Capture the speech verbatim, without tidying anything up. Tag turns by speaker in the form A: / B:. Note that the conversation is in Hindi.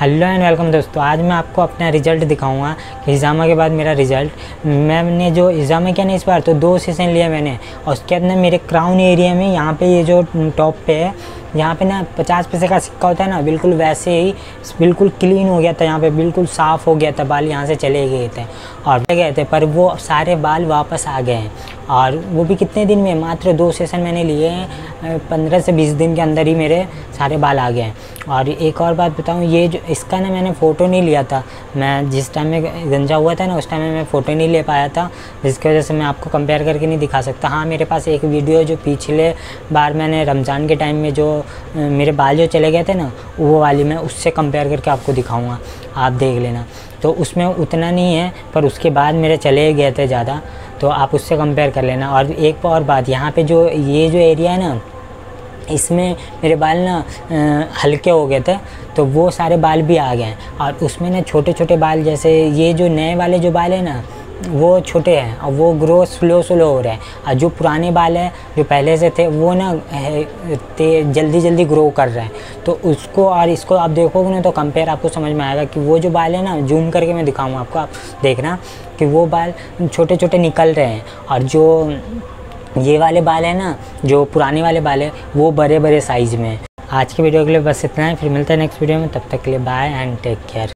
A: हेलो एंड वेलकम दोस्तों। आज मैं आपको अपना रिज़ल्ट दिखाऊंगा कि हिजामा के बाद मेरा रिज़ल्ट। मैंने जो हिजामा किया ना इस बार तो दो सेशन लिया मैंने, और उसके बाद ना मेरे क्राउन एरिया में यहाँ पे ये जो टॉप पे है यहाँ पे ना पचास पैसे का सिक्का होता है ना, बिल्कुल वैसे ही बिल्कुल क्लीन हो गया था। यहाँ पे बिल्कुल साफ़ हो गया था, बाल यहाँ से चले गए थे और गए थे, पर वो सारे बाल वापस आ गए हैं। और वो भी कितने दिन में, मात्र दो सेशन मैंने लिए हैं, पंद्रह से बीस दिन के अंदर ही मेरे सारे बाल आ गए हैं। और एक और बात बताऊँ, ये जो इसका ना मैंने फ़ोटो नहीं लिया था, मैं जिस टाइम में गंजा हुआ था ना उस टाइम में मैं फ़ोटो नहीं ले पाया था, जिसकी वजह से मैं आपको कंपेयर करके नहीं दिखा सकता। हाँ, मेरे पास एक वीडियो जो पिछले बार मैंने रमज़ान के टाइम में जो मेरे बाल जो चले गए थे ना, वो वाली मैं उससे कंपेयर करके आपको दिखाऊंगा, आप देख लेना। तो उसमें उतना नहीं है, पर उसके बाद मेरे चले गए थे ज़्यादा, तो आप उससे कंपेयर कर लेना। और एक और बात, यहाँ पे जो ये जो एरिया है ना, इसमें मेरे बाल ना हल्के हो गए थे, तो वो सारे बाल भी आ गए हैं। और उसमें ना छोटे छोटे बाल, जैसे ये जो नए वाले जो बाल है ना वो छोटे हैं और वो ग्रो स्लो स्लो हो रहे हैं, और जो पुराने बाल हैं जो पहले से थे वो ना जल्दी जल्दी ग्रो कर रहे हैं। तो उसको और इसको आप देखोगे ना तो कंपेयर आपको समझ में आएगा कि वो जो बाल है ना, जूम करके मैं दिखाऊंगा आपको, आप देखना कि वो बाल छोटे छोटे निकल रहे हैं, और जो ये वाले बाल है ना, जो पुराने वाले बाल है वो बड़े बड़े साइज़ में। आज की वीडियो के लिए बस इतना है, फिर मिलते हैं नेक्स्ट वीडियो में। तब तक के लिए बाय एंड टेक केयर।